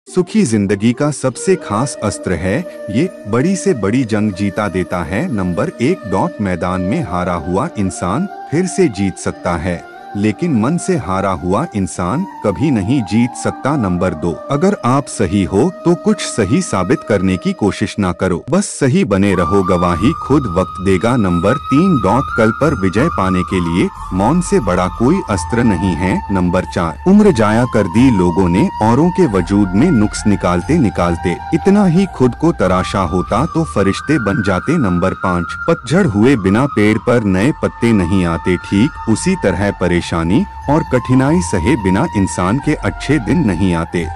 सुखी जिंदगी का सबसे खास अस्त्र है ये, बड़ी से बड़ी जंग जीता देता है। नंबर 1 मैदान में हारा हुआ इंसान फिर से जीत सकता है, लेकिन मन से हारा हुआ इंसान कभी नहीं जीत सकता। नंबर 2, अगर आप सही हो तो कुछ सही साबित करने की कोशिश ना करो, बस सही बने रहो, गवाही खुद वक्त देगा। नंबर 3, कल पर विजय पाने के लिए मौन से बड़ा कोई अस्त्र नहीं है। नंबर 4, उम्र जाया कर दी लोगों ने औरों के वजूद में नुक्स निकालते निकालते, इतना ही खुद को तराशा होता तो फरिश्ते बन जाते। नंबर 5, पतझड़ हुए बिना पेड़ पर नए पत्ते नहीं आते, ठीक उसी तरह परेशानी और कठिनाई सहे बिना इंसान के अच्छे दिन नहीं आते।